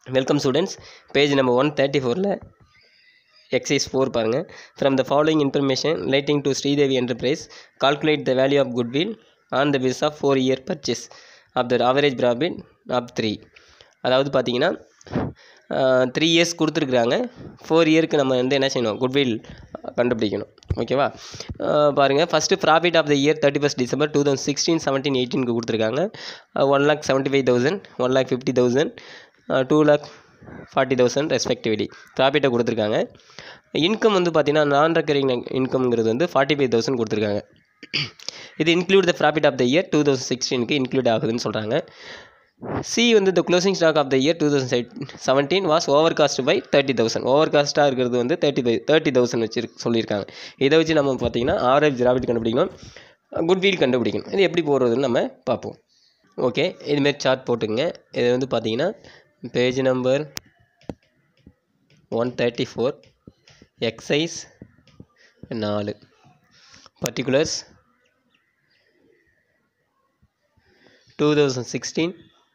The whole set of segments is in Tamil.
Welcome students, page number 134 exercise 4 பாருங்க. From the following information relating to Sridevi Enterprise, calculate the value of goodwill on the basis of 4-year purchase of the average profit of 3. அதாவது பார்த்தீங்கன்னா 3 இயர்ஸ் கொடுத்துருக்குறாங்க. 4 இயருக்கு நம்ம வந்து என்ன செய்யணும், குட்வில் கண்டுபிடிக்கணும். ஓகேவா? பாருங்கள், first profit of the year 31 December 2016, 17, 18க்கு கொடுத்துருக்காங்க. 1,75,000, 1,50,000, 2,40,000 ரெஸ்பெக்டிவ்லி ப்ராஃபிட்டை கொடுத்துருக்காங்க. இன்கம் வந்து பார்த்தீங்கன்னா நான் ரெக்கரிங் இன்கம்ங்கிறது வந்து 45,000 கொடுத்துருக்காங்க. இது include the profit of the year 2016க்கு இன்க்ளூட் ஆகுதுன்னு சொல்கிறாங்க. சி வந்து the closing stock of the year 2017 was over cost by 30,000. Over காஸ்ட்டாக இருக்கிறது வந்து 30,000 வச்சு சொல்லியிருக்காங்க. இதை வச்சு நம்ம பார்த்தீங்கன்னா ஆவரேஜ் ப்ராஃபிட் கண்டுபிடிக்கணும், குட்வில் கண்டுபிடிக்கணும். இது எப்படி போடுறதுன்னு நம்ம பார்ப்போம். ஓகே, இதுமாரி சார்ட் போட்டுங்க. இது வந்து பார்த்தீங்கன்னா page number 134 exercise 4 particulars 2016,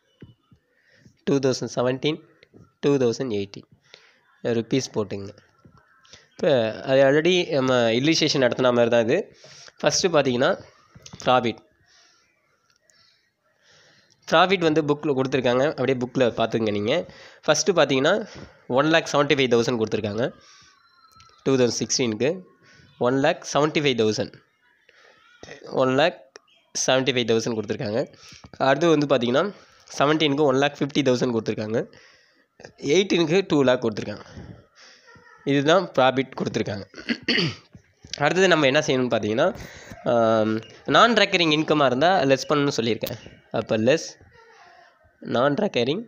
2017, 2018 rupees போட்டுங்க. இப்போ அது ஆல்ரெடி நம்ம இல்லுஸ்ட்ரேஷன் நடத்தின மாதிரி தான் இது. ஃபஸ்ட்டு பார்த்தீங்கன்னா ப்ராஃபிட் வந்து புக்கில் கொடுத்துருக்காங்க. அப்படியே புக்கில் பார்த்துங்க நீங்கள். ஃபஸ்ட்டு பார்த்தீங்கன்னா 1,75,000 கொடுத்துருக்காங்க 2016க்கு. 1,75,000 கொடுத்துருக்காங்க. அடுத்து வந்து பார்த்தீங்கன்னா 17க்கு 1,50,000 கொடுத்துருக்காங்க. 18க்கு 2 lakh கொடுத்துருக்காங்க. இதுதான் ப்ராஃபிட் கொடுத்துருக்காங்க. அடுத்தது நம்ம என்ன செய்யணும்னு பார்த்தீங்கன்னா நான் ரெக்கரிங் இன்கமாக இருந்தால் லெஸ் பண்ணணும்னு சொல்லியிருக்கேன். அப்போ less non recurring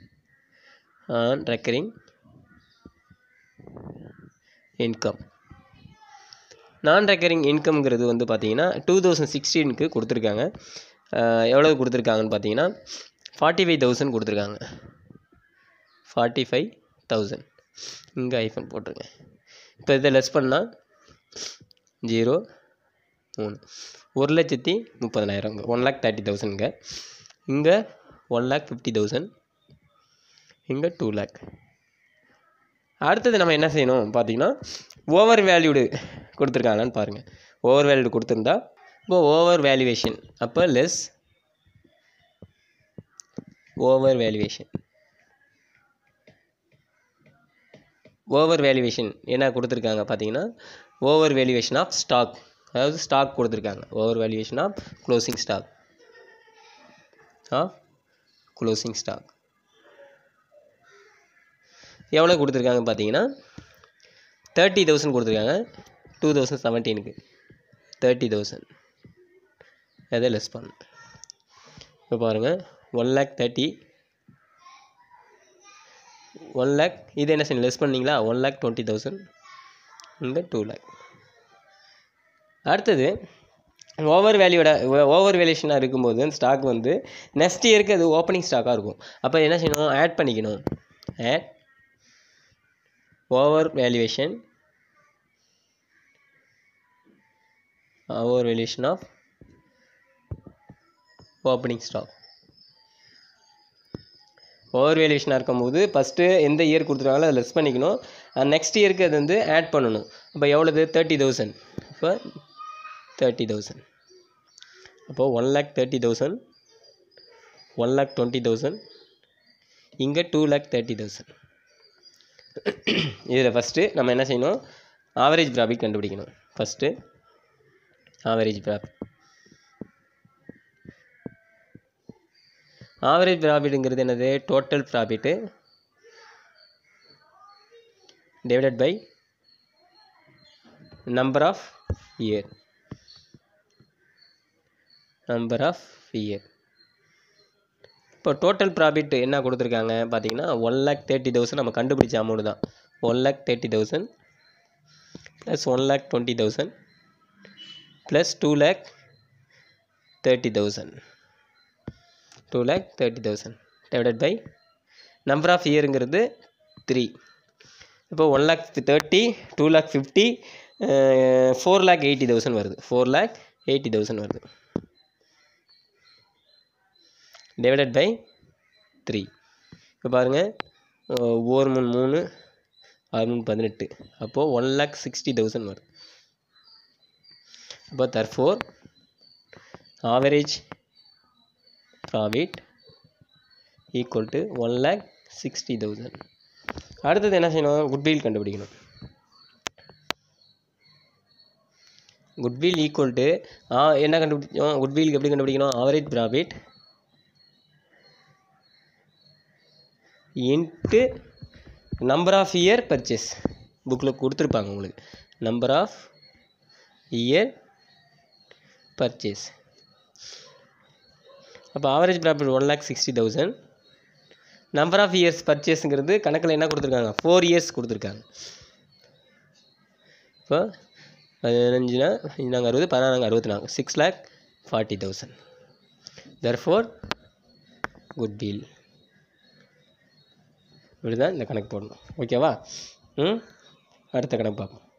income. Non recurring இன்கம்ங்கிறது வந்து பார்த்தீங்கன்னா 2016க்கு கொடுத்துருக்காங்க. எவ்வளோ கொடுத்துருக்காங்கன்னு பார்த்தீங்கன்னா 45,000 கொடுத்துருக்காங்க. 45,000 இங்கே ஐஃபோன் போட்டிருங்க. இப்போ இதை லெஸ் பண்ணால் 0, 3, 1,30,000. 1,30,000 இங்கே 1,50,000, இங்கே 2 lakh. அடுத்தது நம்ம என்ன செய்யணும் பார்த்தீங்கன்னா ஓவர் வேல்யூடு கொடுத்துருக்காங்கன்னு பாருங்கள். ஓவர் வேல்யூடு கொடுத்துருந்தா இப்போ ஓவர் வேல்யூவேஷன், அப்போ less over valuation. Over valuation என்ன கொடுத்துருக்காங்க பார்த்தீங்கன்னா ஓவர் வேல்யூவேஷன் ஆஃப் ஸ்டாக், அதாவது ஸ்டாக் கொடுத்துருக்காங்க. Over valuation of closing stock எவ்வளோ கொடுத்துருக்காங்க பார்த்தீங்கன்னா 30,000 கொடுத்துருக்காங்க 2017க்கு. 30,000 எதை லெஸ் பண்ண. இப்போ பாருங்கள் 1,30,000, 1 lakh. இது என்ன செய்யணும், லெஸ் பண்ணிங்களா 1,20,000, இங்கே 2 lakh. அடுத்தது ஓவர் வேல்யூஷனாக இருக்கும்போது அந்த ஸ்டாக் வந்து நெக்ஸ்ட் இயருக்கு அது ஓப்பனிங் ஸ்டாக்காக இருக்கும். அப்போ என்ன செய்யணும், ஆட் பண்ணிக்கணும். Add over valuation of opening stock. Over வேல்யூஷனாக இருக்கும்போது ஃபஸ்ட்டு எந்த இயர் கொடுத்துருக்காங்களோ அதை லெஸ் பண்ணிக்கணும். நெக்ஸ்ட் இயருக்கு அது வந்து ஆட் பண்ணணும். அப்போ எவ்வளோது 30,000. இப்போ 30,000. அப்போது 1,30,000, 1,20,000, இங்கே 2,30,000. இதில் ஃபஸ்ட்டு நம்ம என்ன செய்யணும், ஆவரேஜ் ப்ராஃபிட் கண்டுபிடிக்கணும். ஃபஸ்ட்டு ஆவரேஜ் ப்ராஃபிட்டுங்கிறது என்னது, total profit divided by number of year. இப்போ டோட்டல் ப்ராஃபிட் என்ன கொடுத்துருக்காங்க பார்த்தீங்கன்னா 1,30,000 நம்ம கண்டுபிடிச்ச அமௌண்ட் தான். 1,30,000 plus 1,20,000 plus 2,30,000. 2,30,000 divided by number of இயருங்கிறது 3. இப்போ 1,30,000, 2,50,000, 4,80,000 வருது. 4,80,000 வருது. Divided by 3. இப்போ பாருங்கள் ஓர் 3 6 18, அப்போது 1,60,000 வருது. அப்போ therefore average profit equal to 1,60,000. அடுத்தது என்ன செய்யணும்? குட்வில் கண்டுபிடிக்கணும். குட்வில் ஈக்குவல் டு என்ன கண்டுபிடிச்சோம்? குட்விலுக்கு எப்படி கண்டுபிடிக்கணும்? Average profit into number of year purchase. புக்கில் கொடுத்துருப்பாங்க உங்களுக்கு, நம்பர் ஆஃப் இயர் பர்ச்சேஸ். அப்போ average profit 1,60,000. Number of years பர்ச்சேஸுங்கிறது கணக்கில் என்ன கொடுத்துருக்காங்க? 4 இயர்ஸ் கொடுத்துருக்காங்க. இப்போ 15 நாங்கள் 60, 16 நாங்கள் 64, 6,40,000. therefore goodwill. இப்படி தான் இந்த கணக்கு போடணும். ஓகேவா? அடுத்த கணக்கு பார்ப்போம்.